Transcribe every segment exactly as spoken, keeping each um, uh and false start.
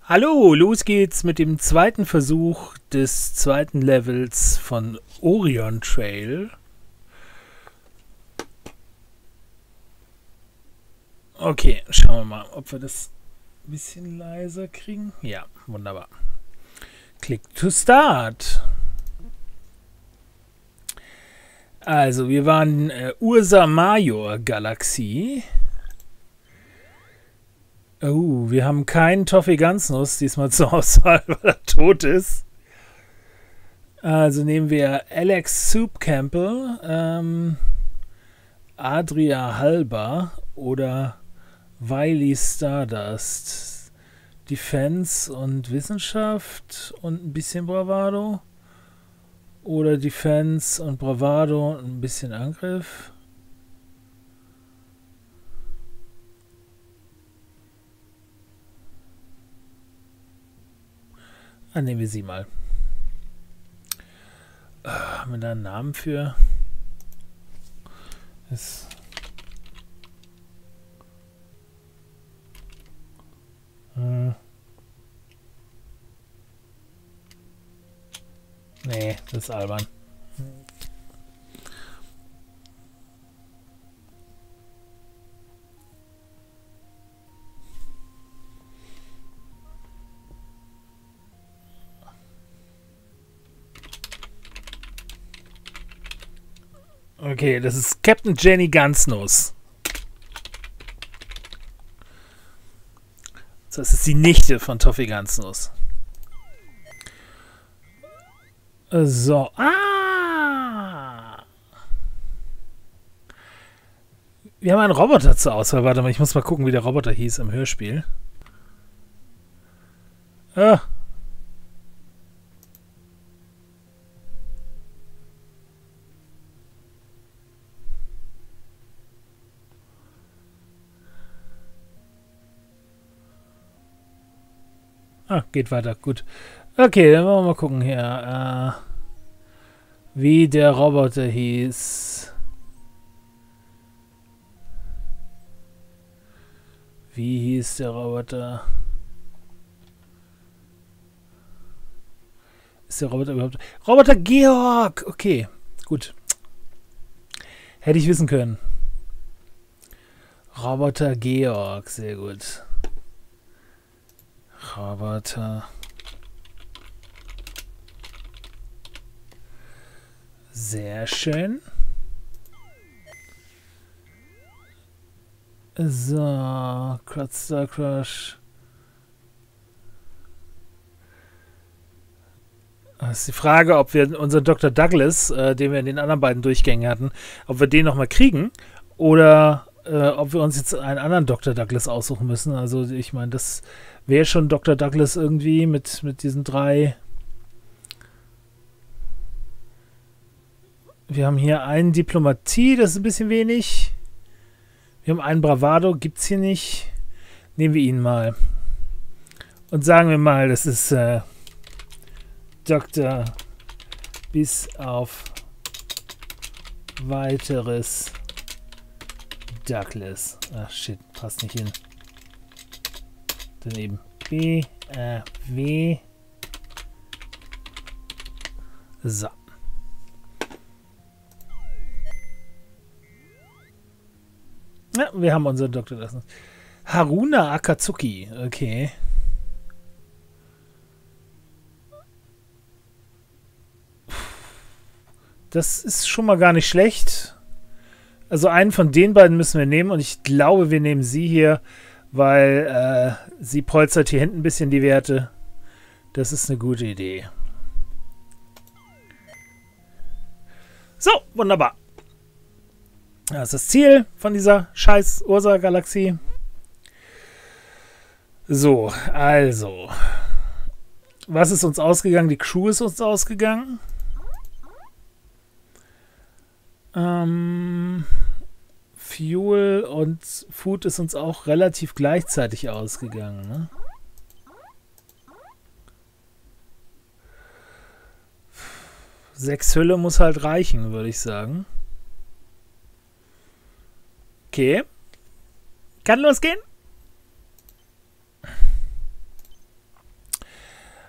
Hallo, los geht's mit dem zweiten Versuch des zweiten Levels von Orion Trail. Okay, schauen wir mal, ob wir das ein bisschen leiser kriegen. Ja, wunderbar. Click to start. Also, wir waren äh, Ursa Major Galaxie. Oh, wir haben keinen Toffee Ganznuss diesmal zur Auswahl, weil er tot ist. Also nehmen wir Alex Soup Campbell, ähm, Adria Halber oder Wiley Stardust. Defense und Wissenschaft und ein bisschen Bravado. Oder Defense und Bravado und ein bisschen Angriff. Dann nehmen wir sie mal. Äh, haben wir da einen Namen für? Ist hm. Nee, das ist albern. Okay, das ist Captain Jenny Ganznuss. Das ist die Nichte von Toffee Ganznuss. So. Ah! Wir haben einen Roboter zur Auswahl. Warte mal, ich muss mal gucken, wie der Roboter hieß im Hörspiel. Ah. Ah, geht weiter. Gut. Okay, dann wollen wir mal gucken hier. Äh, wie der Roboter hieß. Wie hieß der Roboter? Ist der Roboter überhaupt... Roboter Georg! Okay, gut. Hätte ich wissen können. Roboter Georg, sehr gut. Roboter. Sehr schön. So, Crustar Crush. Das ist die Frage, ob wir unseren Doktor Douglas, äh, den wir in den anderen beiden Durchgängen hatten, ob wir den nochmal kriegen oder äh, ob wir uns jetzt einen anderen Doktor Douglas aussuchen müssen. Also ich meine, das wäre schon Doktor Douglas irgendwie mit, mit diesen drei. Wir haben hier einen Diplomatie, das ist ein bisschen wenig. Wir haben einen Bravado, gibt es hier nicht. Nehmen wir ihn mal. Und sagen wir mal, das ist äh, Doktor bis auf weiteres Douglas. Ach shit, passt nicht hin. Daneben. B, äh, W. So. Ja, wir haben unseren Doktor lassen. Haruna Akatsuki. Okay. Das ist schon mal gar nicht schlecht. Also einen von den beiden müssen wir nehmen und ich glaube, wir nehmen sie hier, weil äh, sie polstert hier hinten ein bisschen die Werte. Das ist eine gute Idee. So, wunderbar. Das ist das Ziel von dieser scheiß Ursa-Galaxie. So, also. Was ist uns ausgegangen? Die Crew ist uns ausgegangen. Ähm, Fuel und Food ist uns auch relativ gleichzeitig ausgegangen. Ne? Sechs Hülle muss halt reichen, würde ich sagen. Okay. Kann losgehen?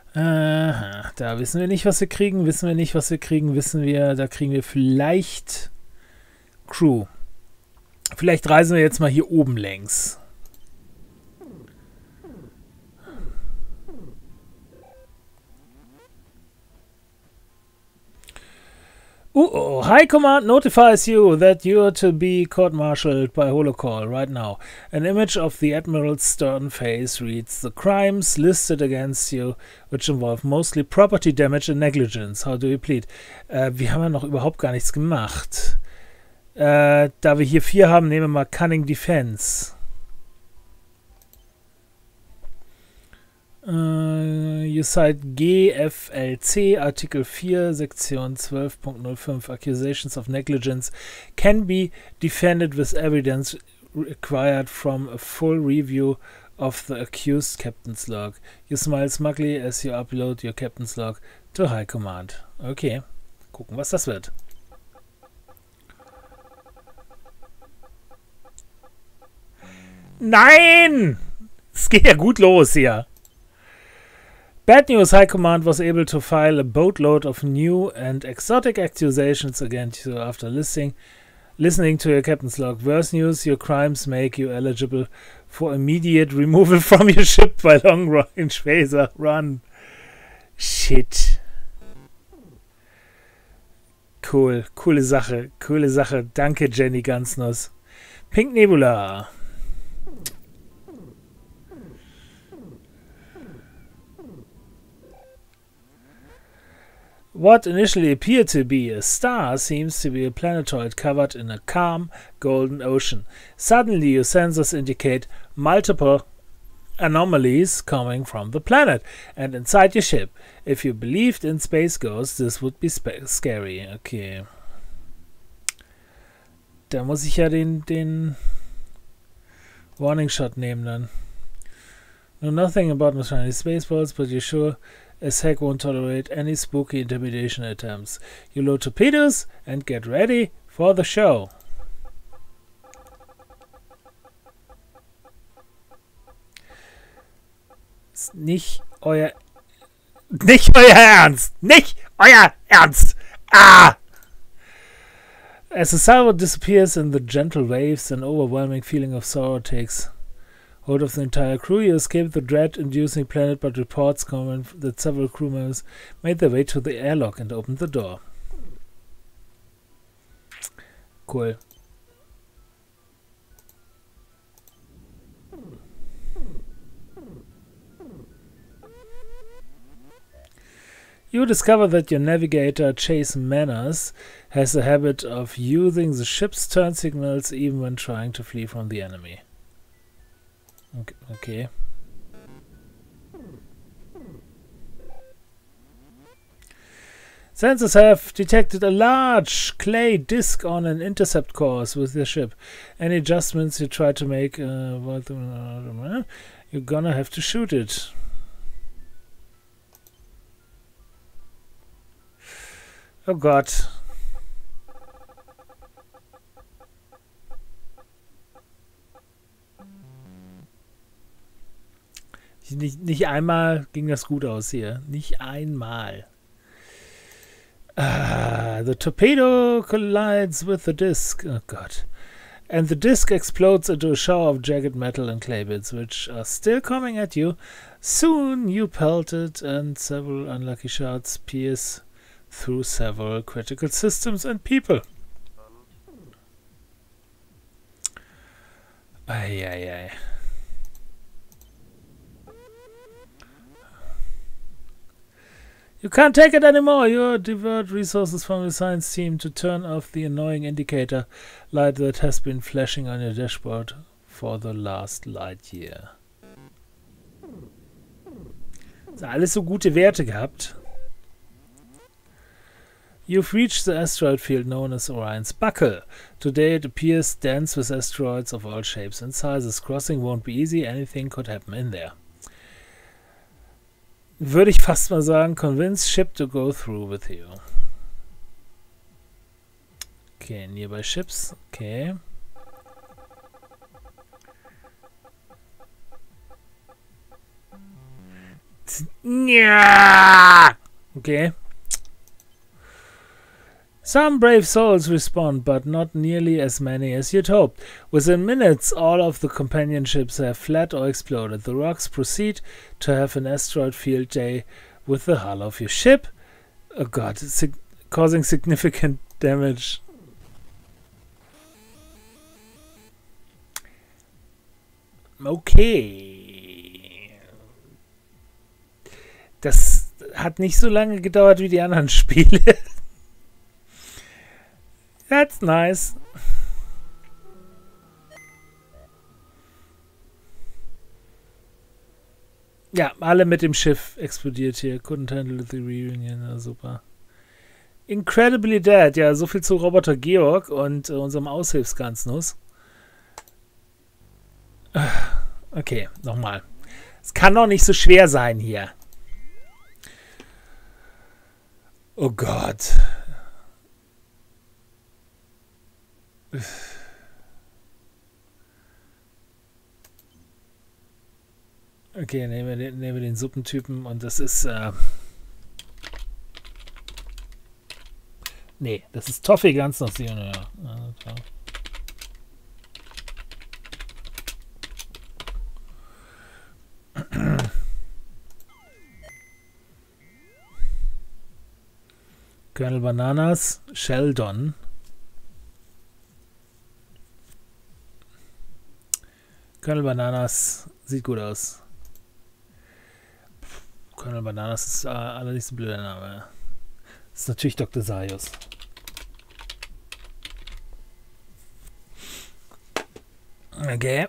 Aha, da wissen wir nicht, was wir kriegen. Wissen wir nicht, was wir kriegen. Wissen wir, da kriegen wir vielleicht Crew. Vielleicht reisen wir jetzt mal hier oben längs. Uh oh, High Command notifies you that you are to be court-martialed by holocall right now. An image of the Admiral's stern face reads, the crimes listed against you, which involve mostly property damage and negligence. How do you plead? Äh, wir haben ja noch überhaupt gar nichts gemacht. Äh, da wir hier vier haben, nehmen wir mal Cunning Defense. Uh, you cite G F L C, Artikel vier, Sektion zwölf Punkt null fünf. Accusations of negligence can be defended with evidence required from a full review of the accused captain's log. You smile smugly as you upload your captain's log to High Command. Okay, gucken, was das wird. Nein! Es geht ja gut los hier. Bad news, High Command was able to file a boatload of new and exotic accusations against you after listening, listening to your captain's log. Worse news, your crimes make you eligible for immediate removal from your ship by long-range phaser run. Shit. Cool, coole Sache, coole Sache. Danke, Jenny Gansnuss. Pink Nebula. What initially appeared to be a star seems to be a planetoid covered in a calm, golden ocean. Suddenly, your sensors indicate multiple anomalies coming from the planet and inside your ship. If you believed in space ghosts, this would be scary. Okay. Da muss ich ja den, den Warning Shot nehmen dann. Know nothing about my shiny spaceballs, but you're sure as heck won't tolerate any spooky intimidation attempts. You load torpedoes and get ready for the show. Ist nicht euer... Nicht euer Ernst! Nicht euer Ernst! Ah! As the salvo disappears in the gentle waves, an overwhelming feeling of sorrow takes hold of the entire crew. You escape the dread-inducing planet, but reports come that several crew members made their way to the airlock and opened the door. Cool. You discover that your navigator, Chase Manners, has a habit of using the ship's turn signals even when trying to flee from the enemy. Okay. okay. Sensors have detected a large clay disk on an intercept course with your ship. Any adjustments you try to make, uh, you're gonna have to shoot it. Oh Gott. Nicht, nicht einmal ging das gut aus hier. Nicht einmal. Ah, the torpedo collides with the disc. Oh God. And the disc explodes into a shower of jagged metal and clay bits, which are still coming at you. Soon you pelt it, and several unlucky shots pierce through several critical systems and people. Ay, ay, ay. You can't take it anymore. You divert resources from the science team to turn off the annoying indicator light that has been flashing on your dashboard for the last light year. Das alles so gute Werte gehabt. You've reached the asteroid field known as Orion's Buckle. Today it appears dense with asteroids of all shapes and sizes. Crossing won't be easy. Anything could happen in there. Würde ich fast mal sagen, convince ship to go through with you. Okay, nearby ships. Okay. Ja! Okay. Some brave souls respond, but not nearly as many as you'd hoped. Within minutes, all of the companion ships have fled or exploded. The rocks proceed to have an asteroid field day with the hull of your ship. Oh god, sig causing significant damage. Okay. Das hat nicht so lange gedauert wie die anderen Spiele. That's nice. Ja, alle mit dem Schiff explodiert hier. Couldn't handle the reunion. Ja, super. Incredibly Dead. Ja, so viel zu Roboter Georg und äh, unserem Aushilfsgansnuss. Okay, nochmal. Es kann doch nicht so schwer sein hier. Oh Gott. Okay, nehmen wir den, nehmen wir den Suppentypen und das ist... Äh nee, das ist Toffee ganz noch. Ja, ja. Colonel Bananas, Sheldon. Colonel Bananas sieht gut aus. Colonel Bananas ist äh, allerdings ein blöder Name. Das ist natürlich Doktor Zaius. Okay.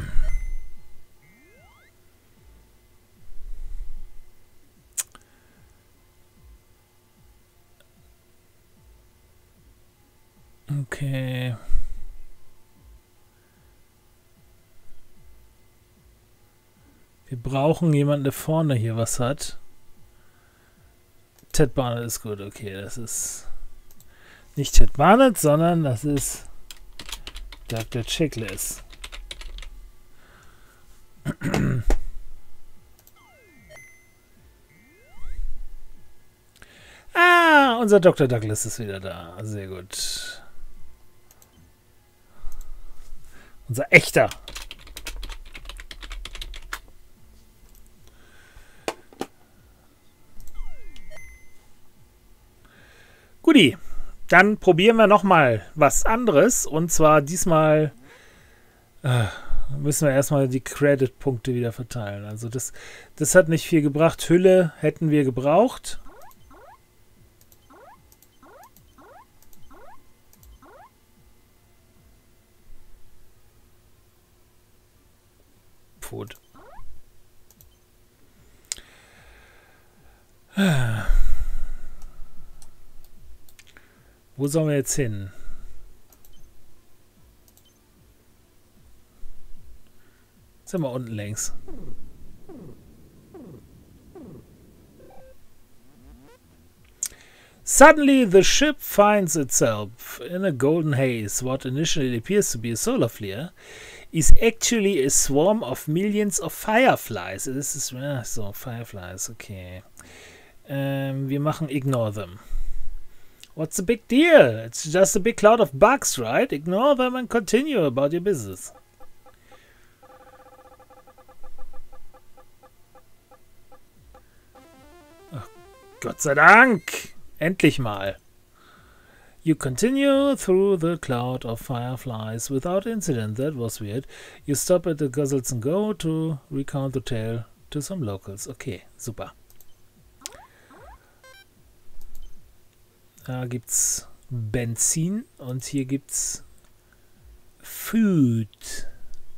Okay. Wir brauchen jemanden, der vorne hier was hat. Ted Barnett ist gut, okay, das ist nicht Ted Barnett, sondern das ist Doktor Chickless. Ah, unser Doktor Douglas ist wieder da, sehr gut. Unser echter. Guti, dann probieren wir nochmal was anderes. Und zwar diesmal äh, müssen wir erstmal die Credit-Punkte wieder verteilen. Also das, das hat nicht viel gebracht. Hülle hätten wir gebraucht. Food. Wo sollen wir jetzt hin? Sind wir unten längs. Suddenly the ship finds itself in a golden haze. What initially appears to be a solar flare is actually a swarm of millions of fireflies. This is uh, so fireflies, okay. Ähm, wir machen ignore them. What's the big deal? It's just a big cloud of bugs, right? Ignore them and continue about your business. Ach, Gott sei Dank! Endlich mal. You continue through the cloud of fireflies without incident. That was weird. You stop at the Guzzles and Go to recount the tale to some locals. Okay, super. Da gibt's Benzin und hier gibt's Food.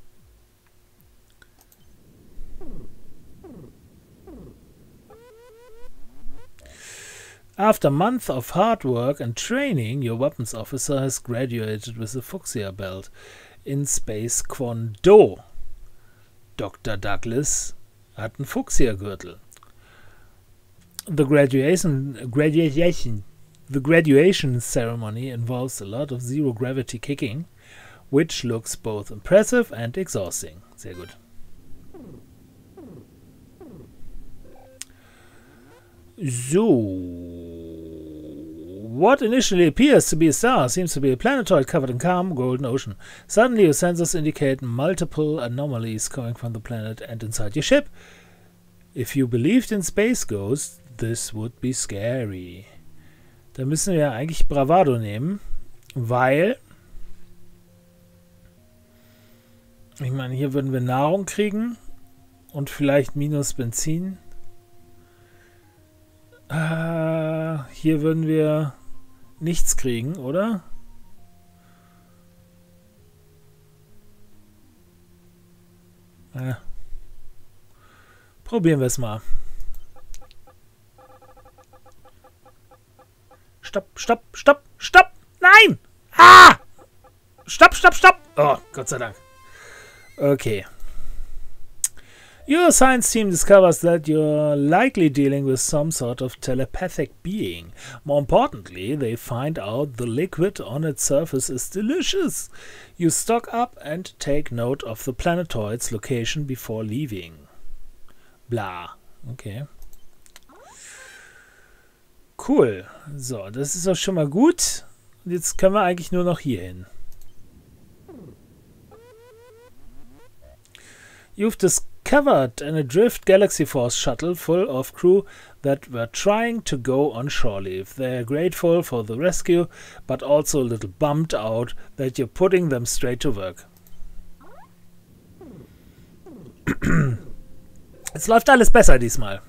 After a month of hard work and training, your weapons officer has graduated with a Fuchsia belt in Space Kwon Do. Doktor Douglas hat einen Fuchsia-Gürtel. The graduation, graduation, the graduation ceremony involves a lot of zero-gravity kicking, which looks both impressive and exhausting. Sehr gut. So. What initially appears to be a star seems to be a planetoid covered in calm golden ocean. Suddenly your sensors indicate multiple anomalies coming from the planet and inside your ship. If you believed in space ghosts, this would be scary. Da müssen wir eigentlich Bravado nehmen, weil ich meine, hier würden wir Nahrung kriegen und vielleicht minus Benzin. Äh, hier würden wir nichts kriegen, oder? Äh. Probieren wir es mal. Stopp, stopp, stopp, stopp! Nein! Ah! Stopp, stopp, stopp! Oh, Gott sei Dank. Okay. Your science team discovers that you're likely dealing with some sort of telepathic being. More importantly, they find out the liquid on its surface is delicious. You stock up and take note of the planetoid's location before leaving. Bla. Okay. Cool. So, das ist auch schon mal gut. Und jetzt können wir eigentlich nur noch hier hin. You've discovered an adrift Galaxy Force shuttle full of crew that were trying to go on shore leave. They're grateful for the rescue, but also a little bummed out that you're putting them straight to work. Es läuft alles besser diesmal.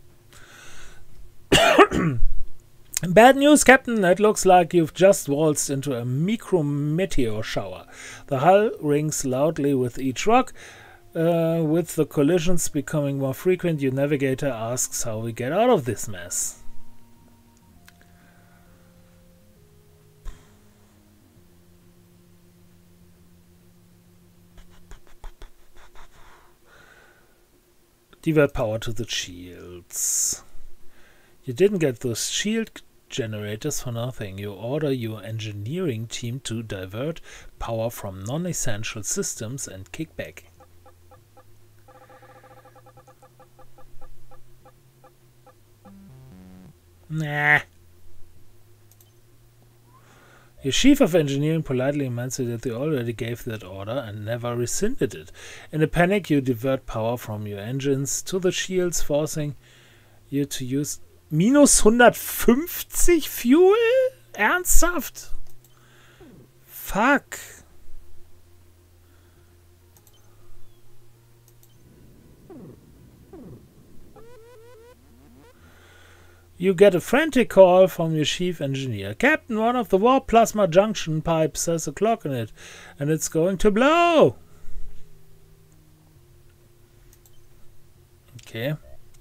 Bad news, Captain. It looks like you've just waltzed into a micrometeor shower. The hull rings loudly with each rock. Uh, with the collisions becoming more frequent, your navigator asks how we get out of this mess. Divert power to the shields. You didn't get those shield generators for nothing. You order your engineering team to divert power from non-essential systems and kick back. Nah. Your chief of engineering politely answered that they already gave that order and never rescinded it. In a panic, you divert power from your engines to the shields, forcing you to use minus hundertfünfzig Fuel? Ernsthaft? Fuck. You get a frantic call from your chief engineer. Captain, one of the warp plasma junction pipes has a clock in it, and it's going to blow. Okay.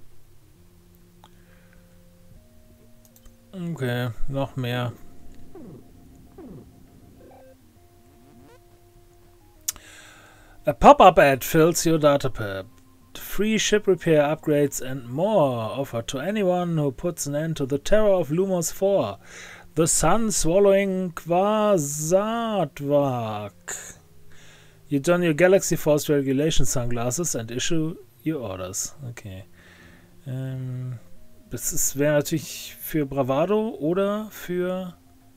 Okay, noch mehr. A pop-up ad fills your datapad. Free ship repair upgrades and more offered to anyone who puts an end to the terror of Lumos four, the sun-swallowing Quasatvark. You don your Galaxy Force regulation sunglasses and issue your orders. Okay. Ähm, das wäre natürlich für Bravado oder für...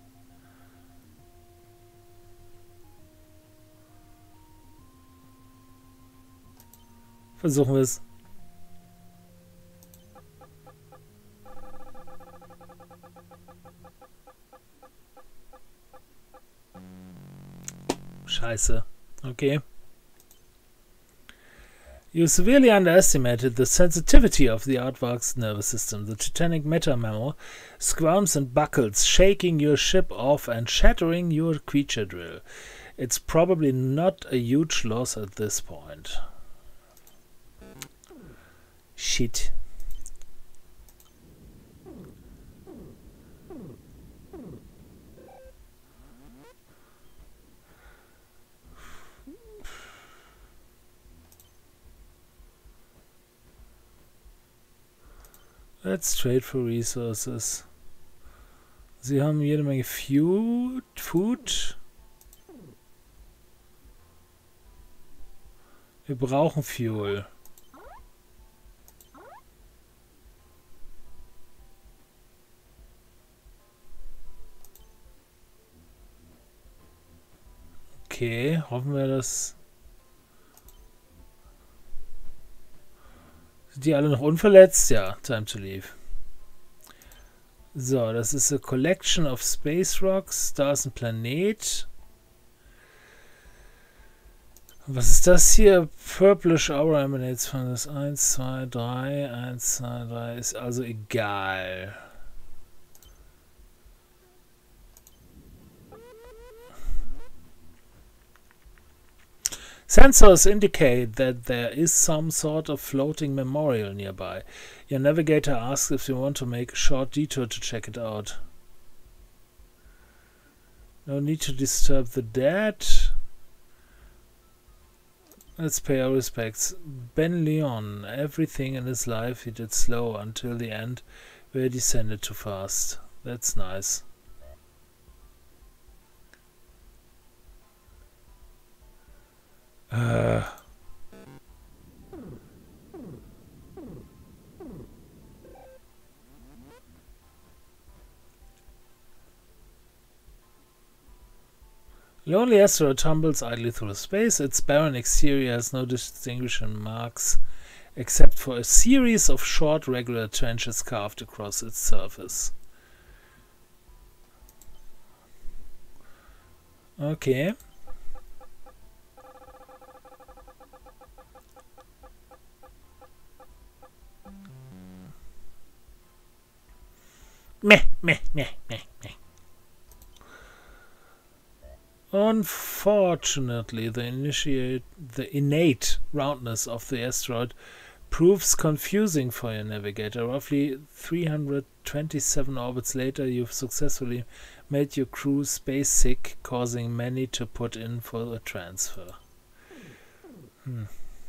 Versuchen wir es. Scheiße. Okay. You severely underestimated the sensitivity of the Aardvark's nervous system. The titanic meta-mammal squirms and buckles, shaking your ship off and shattering your creature drill. It's probably not a huge loss at this point. Shit. Let's trade for resources. Sie haben jede Menge Food. Food. Wir brauchen Fuel. Okay, hoffen wir, dass... Sind die alle noch unverletzt? Ja, time to leave. So, das ist a collection of space rocks. Da ist ein Planet. Was ist das hier? Purplish Aura emanates von das eins, zwei, drei. eins, zwei, drei ist also egal. Sensors indicate that there is some sort of floating memorial nearby. Your navigator asks if you want to make a short detour to check it out. No need to disturb the dead. Let's pay our respects. Ben Leon, everything in his life he did slow until the end where he descended too fast. That's nice. Uh. Lonely asteroid tumbles idly through space. Its barren exterior has no distinguishing marks except for a series of short regular trenches carved across its surface. Okay. Meh, meh, meh, meh, meh. Unfortunately, the initiate the innate roundness of the asteroid proves confusing for your navigator. Roughly three hundred twenty-seven orbits later, you've successfully made your crew space sick, causing many to put in for a transfer. Hmm.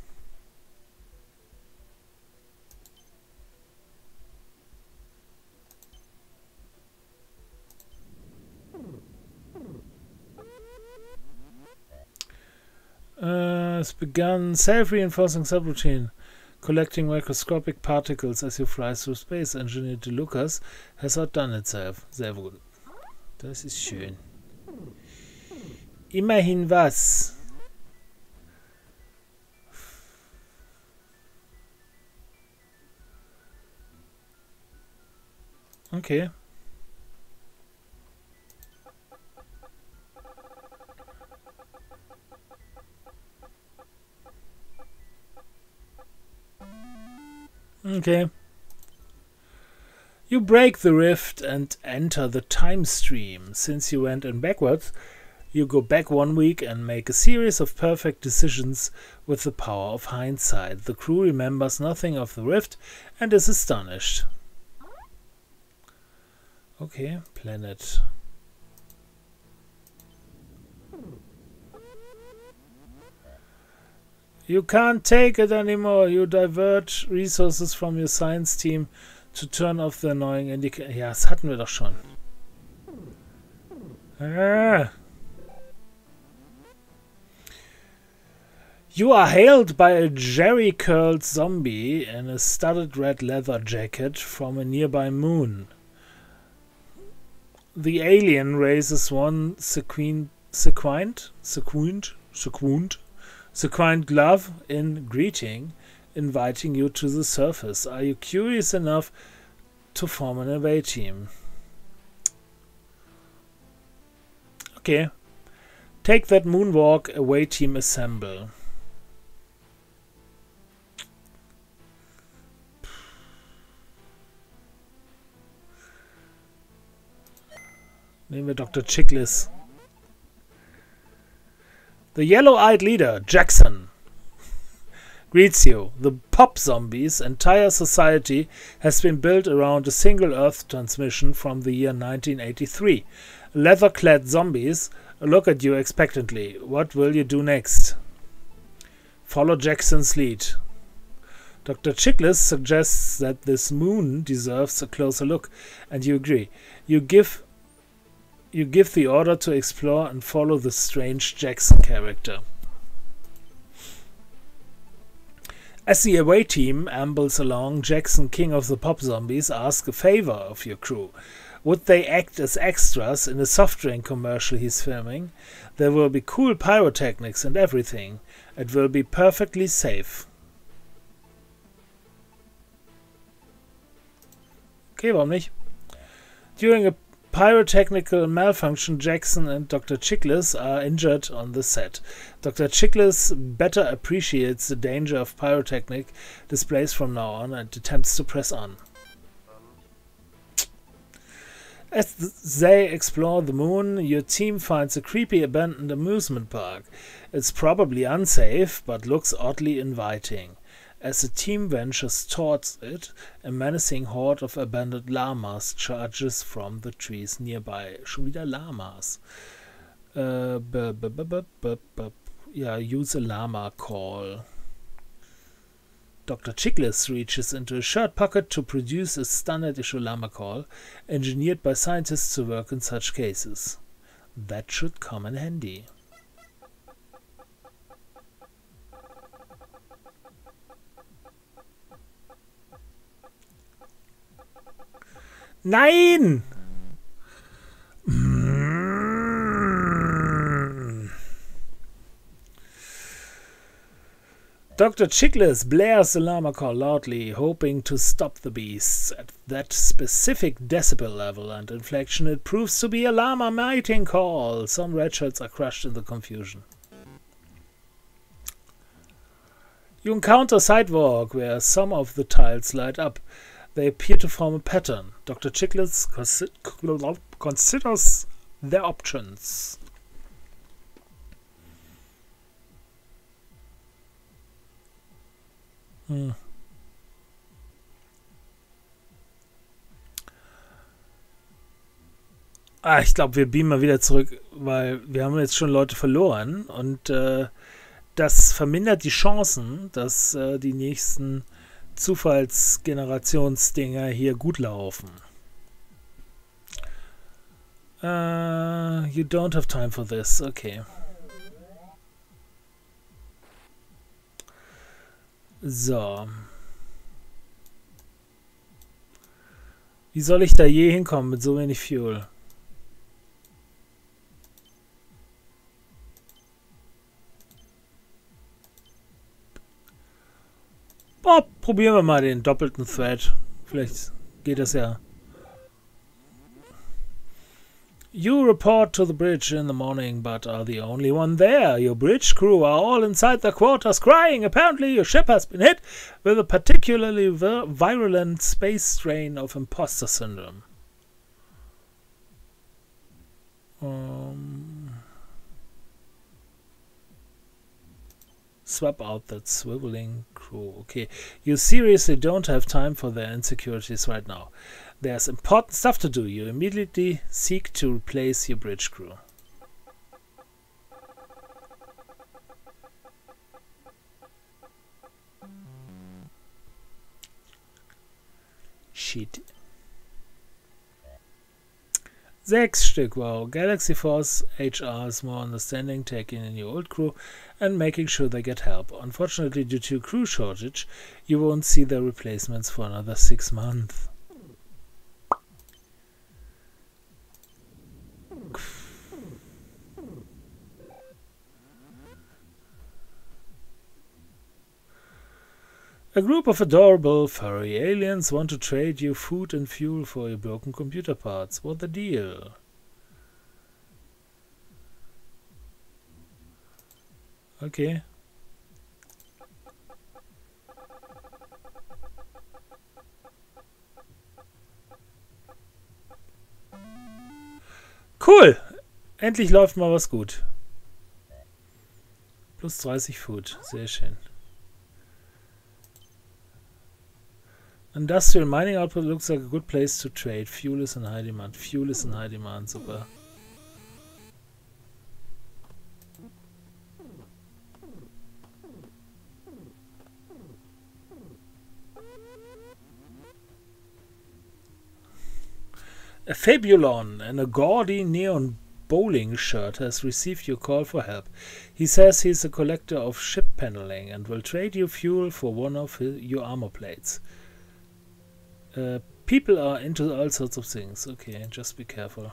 Uh, it's begun self-reinforcing subroutine. Collecting microscopic particles as you fly through space. Engineer DeLucas has outdone itself. Sehr gut. Das ist schön. Immerhin was. Okay. Okay. You break the rift and enter the time stream. Since you went in backwards, you go back one week and make a series of perfect decisions with the power of hindsight. The crew remembers nothing of the rift and is astonished. Okay, planet. You can't take it anymore. You divert resources from your science team to turn off the annoying indicator. Ja, das hatten wir doch schon. Ah. You are hailed by a jerry-curled zombie in a studded red leather jacket from a nearby moon. The alien raises one sequin, sequint, sequint, sequint, sequint glove in greeting, inviting you to the surface. Are you curious enough to form an away team? Okay. Take that moonwalk, away team assemble. Nehmen wir Doctor Chiklis. The yellow-eyed leader, Jackson, greets you. The Pop Zombies' entire society has been built around a single Earth transmission from the year nineteen eighty-three. Leather-clad zombies look at you expectantly. What will you do next? Follow Jackson's lead. Doctor Chiklis suggests that this moon deserves a closer look, and you agree. You give You give the order to explore and follow the strange Jackson character. As the away team ambles along, Jackson, king of the Pop Zombies, asks a favor of your crew. Would they act as extras in a soft drink commercial he's filming? There will be cool pyrotechnics and everything. It will be perfectly safe. Okay, warum nicht? During a pyrotechnical malfunction, Jackson and Doctor Chiklis are injured on the set. Doctor Chiklis better appreciates the danger of pyrotechnic displays from now on and attempts to press on. As they explore the moon, your team finds a creepy abandoned amusement park. It's probably unsafe, but looks oddly inviting. As the team ventures towards it, a menacing horde of abandoned llamas charges from the trees nearby. Schon wieder Llamas. Uh, b -b -b -b -b -b yeah, use a llama call. Doctor Chiklis reaches into a shirt pocket to produce a standard issue llama call, engineered by scientists to work in such cases. That should come in handy. Nein! Mm. Doctor Chiklis blares the llama call loudly, hoping to stop the beasts. At that specific decibel level and inflection, it proves to be a llama mating call. Some red shirts are crushed in the confusion. You encounter Sidewalk, where some of the tiles light up. They appear to form a pattern. Doctor Chiklis considers their options. Hm. Ah, ich glaube, wir beamen mal wieder zurück, weil wir haben jetzt schon Leute verloren und äh, das vermindert die Chancen, dass äh, die nächsten Zufallsgenerationsdinger hier gut laufen. Uh, you don't have time for this. Okay. So. Wie soll ich da je hinkommen mit so wenig Fuel? Oh, probieren wir mal den doppelten Thread. Vielleicht geht das ja. You report to the bridge in the morning, but are the only one there. Your bridge crew are all inside their quarters crying. Apparently your ship has been hit with a particularly vir virulent space strain of imposter syndrome. Um, swap out that swiveling crew. Okay, you seriously don't have time for their insecurities right now. There's important stuff to do. You immediately seek to replace your bridge crew. Shit. Sechs Stück, wow. Galaxy Force H R is more understanding, taking in your old crew and making sure they get help. Unfortunately, due to crew shortage, you won't see their replacements for another six months. A group of adorable, furry aliens want to trade you food and fuel for your broken computer parts. What the deal? Okay. Cool! Endlich läuft mal was gut. Plus dreißig Food. Sehr schön. Industrial mining output looks like a good place to trade. Fuel is in high demand. Fuel is in high demand. Super. A Fabulon in a gaudy neon bowling shirt has received your call for help. He says he's a collector of ship paneling and will trade you fuel for one of his, your armor plates. Uh, People are into all sorts of things. Okay, just be careful.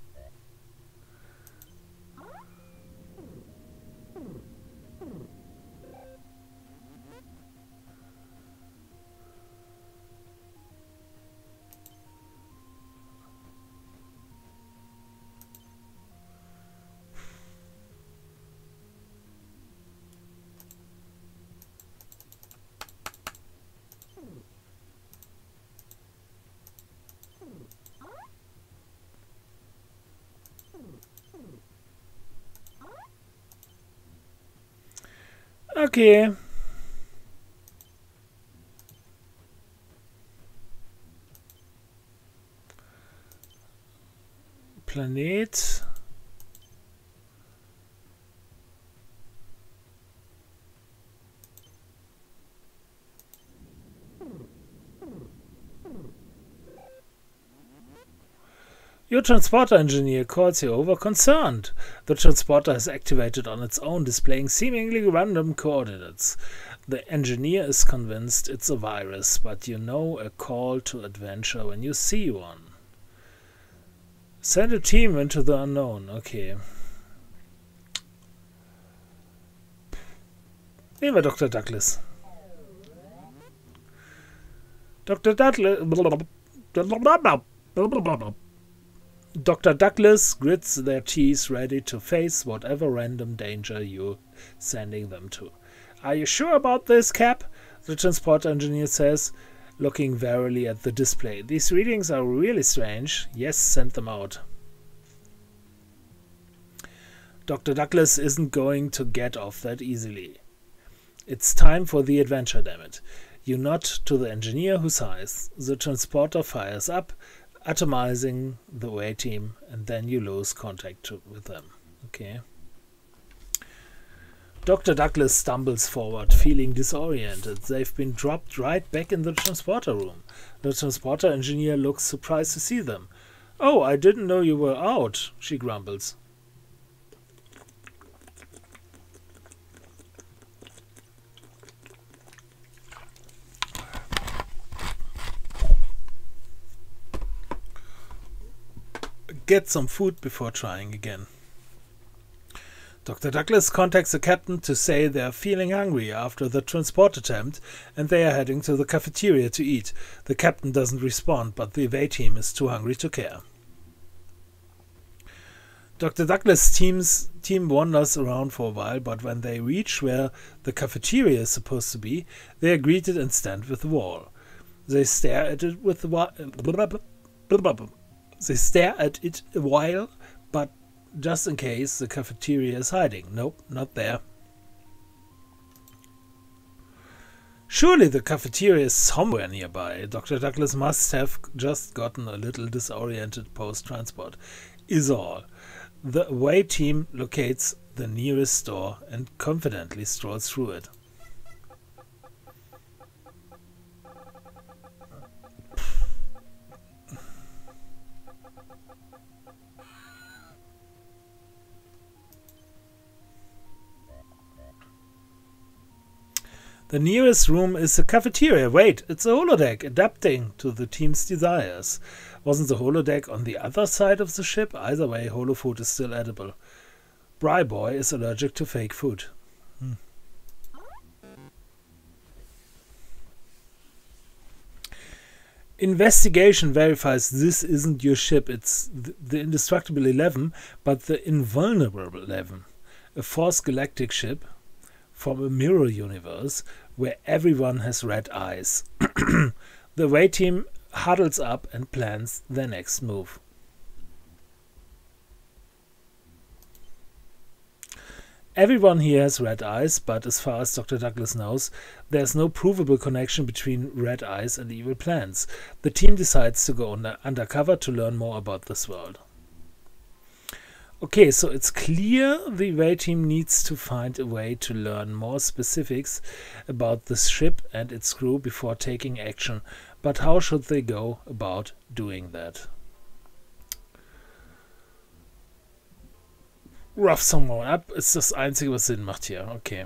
Okay. Planet. Your transporter engineer calls you over concerned. The transporter is activated on its own, displaying seemingly random coordinates. The engineer is convinced it's a virus, but you know a call to adventure when you see one. Send a team into the unknown. Okay. Nehmen wir Doktor Douglas. Doktor Douglas... Doctor Douglas grits their teeth, ready to face whatever random danger you're sending them to. Are you sure about this, Cap? The transport engineer says, looking warily at the display. These readings are really strange. Yes, send them out. Doctor Douglas isn't going to get off that easily. It's time for the adventure, damn it. You nod to the engineer, who sighs. The transporter fires up, atomizing the away team, and then you lose contact to, with them. Okay. Doctor Douglas stumbles forward, feeling disoriented. They've been dropped right back in the transporter room. The transporter engineer looks surprised to see them. Oh, I didn't know you were out, she grumbles. Get some food before trying again. Doctor Douglas contacts the captain to say they're feeling hungry after the transport attempt and they are heading to the cafeteria to eat. The captain doesn't respond, but the away team is too hungry to care. Doctor Douglas' team's team wanders around for a while, but when they reach where the cafeteria is supposed to be, they are greeted and stand with the wall. They stare at it with the wa- They stare at it a while, but just in case the cafeteria is hiding. Nope, not there. Surely the cafeteria is somewhere nearby. Doctor Douglas must have just gotten a little disoriented post-transport, is all. The away team locates the nearest store and confidently strolls through it. The nearest room is the cafeteria. Wait, it's a holodeck, adapting to the team's desires. Wasn't the holodeck on the other side of the ship? Either way, holofood is still edible. Bryboy is allergic to fake food. Hmm. Investigation verifies this isn't your ship. It's the, the Indestructible Eleven, but the Invulnerable Eleven. A Force Galactic ship from a mirror universe where everyone has red eyes. The away team huddles up and plans their next move. Everyone here has red eyes, but as far as Doctor Douglas knows, there's no provable connection between red eyes and evil plans. The team decides to go under undercover to learn more about this world. Okay, so it's clear the away team needs to find a way to learn more specifics about this ship and its crew before taking action. But how should they go about doing that? Rough someone up ist das Einzige, was Sinn macht hier. Okay.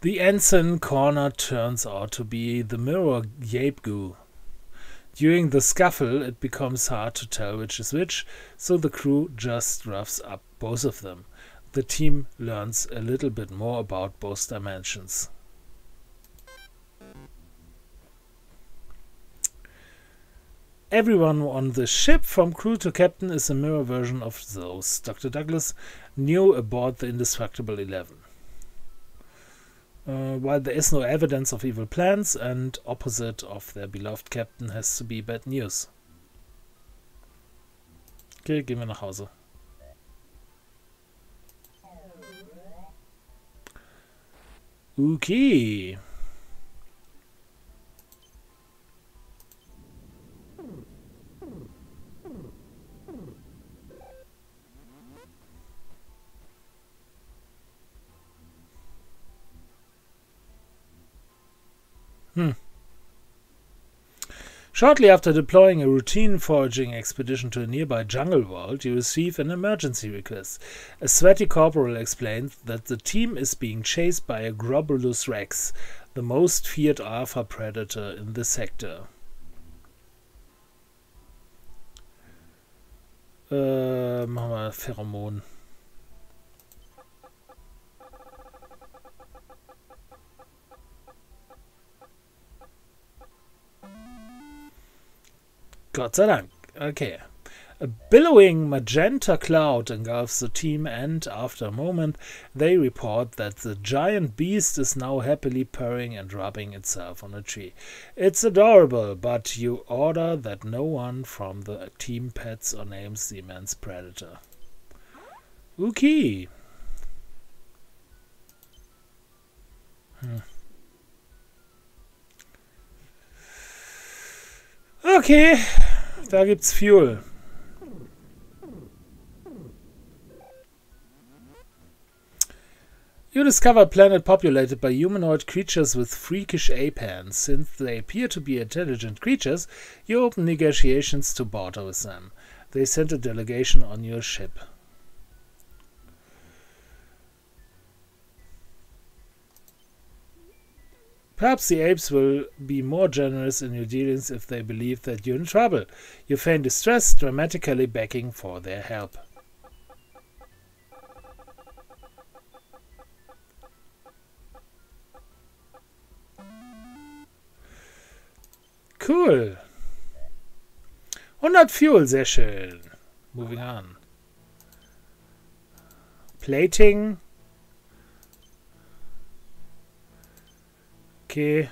The ensign corner turns out to be the mirror Yape-Goo. During the scuffle, it becomes hard to tell which is which, so the crew just roughs up both of them. The team learns a little bit more about both dimensions. Everyone on the ship, from crew to captain, is a mirror version of those Doctor Douglas knew aboard the Indestructible Eleven. Uh, while there is no evidence of evil plans, and opposite of their beloved captain has to be bad news. Okay, gehen wir nach Hause. Okay. Hmm. Shortly after deploying a routine foraging expedition to a nearby jungle world, you receive an emergency request. A sweaty corporal explains that the team is being chased by a Grobolus Rex, the most feared alpha predator in the sector. Äh, machen wir Pheromon. Gott sei Dank. Okay. A billowing magenta cloud engulfs the team, and after a moment they report that the giant beast is now happily purring and rubbing itself on a tree. It's adorable, but you order that no one from the team pets or names the immense predator. Okay. Hm. Okay, da gibt's Fuel. You discover a planet populated by humanoid creatures with freakish ape hands. Since they appear to be intelligent creatures, you open negotiations to barter with them. They send a delegation on your ship. Perhaps the apes will be more generous in your dealings if they believe that you're in trouble. You feign distress, dramatically begging for their help. Cool. hundert Fuel, sehr schön. Moving on. Plating. Okay.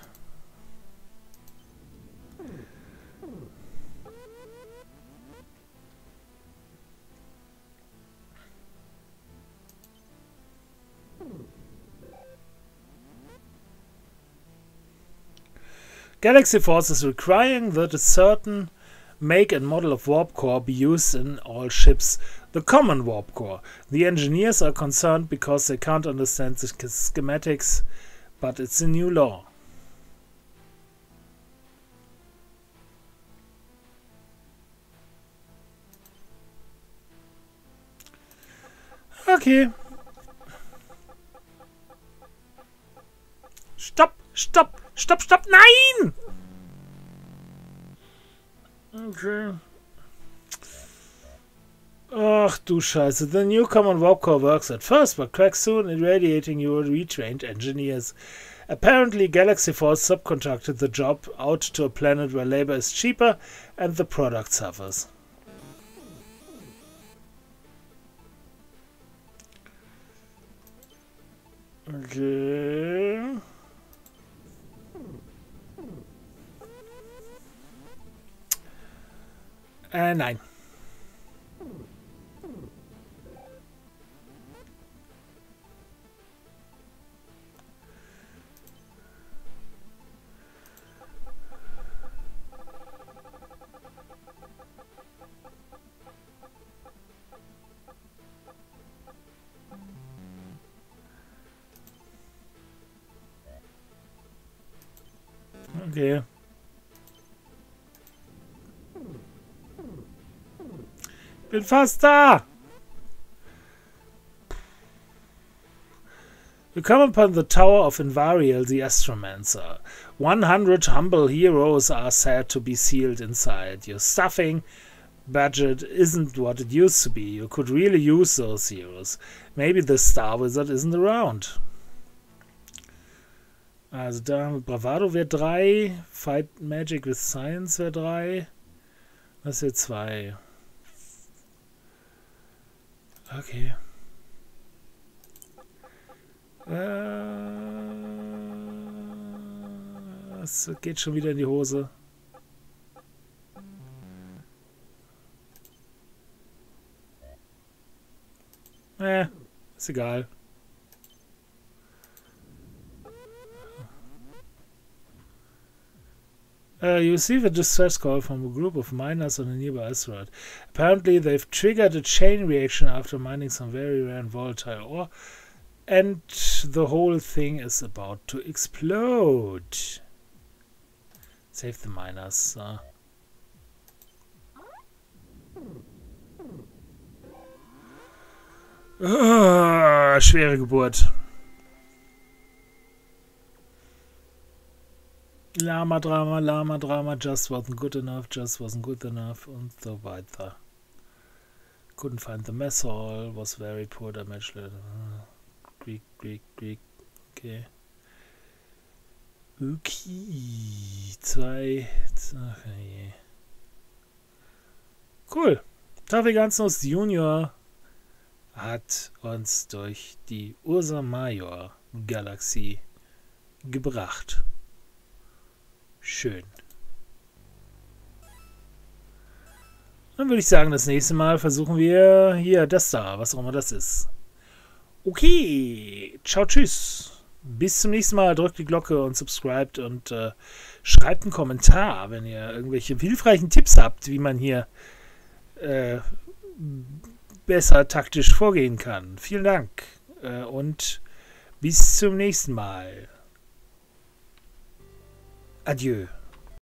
Galaxy Force is requiring that a certain make and model of warp core be used in all ships. The common warp core. The engineers are concerned because they can't understand the schematics, but it's a new law. Okay. Stopp, stopp, stopp, stopp, nein! Okay. Ach du Scheiße. The new common warp core works at first, but cracks soon, irradiating your retrained engineers. Apparently, Galaxy Force subcontracted the job out to a planet where labor is cheaper and the product suffers. Okay. Äh, nein. Okay. Bin fast da. You come upon the tower of Invariel the Astromancer. One hundred humble heroes are said to be sealed inside. Your stuffing budget isn't what it used to be. You could really use those heroes. Maybe the Star Wizard isn't around. Also da Bravado wäre drei, Fight Magic with Science wäre drei. Das wäre zwei. Okay. Es äh, geht schon wieder in die Hose. Äh, ist egal. Uh, you receive a distress call from a group of miners on a nearby asteroid. Apparently, they've triggered a chain reaction after mining some very rare and volatile ore, and the whole thing is about to explode. Save the miners. Uh. Uh, schwere Geburt. Lama Drama, Lama Drama, just wasn't good enough, just wasn't good enough, und so weiter. Couldn't find the mess hall, was very poor damage. Greek, Greek, Greek, okay. Okay, zwei, okay. Cool. Taffy-Gansnuss Junior hat uns durch die Ursa Major Galaxie gebracht. Schön. Dann würde ich sagen, das nächste Mal versuchen wir hier das da, was auch immer das ist. Okay, ciao, tschüss. Bis zum nächsten Mal. Drückt die Glocke und subscribt und äh, schreibt einen Kommentar, wenn ihr irgendwelche hilfreichen Tipps habt, wie man hier äh, besser taktisch vorgehen kann. Vielen Dank äh, und bis zum nächsten Mal. Adieu.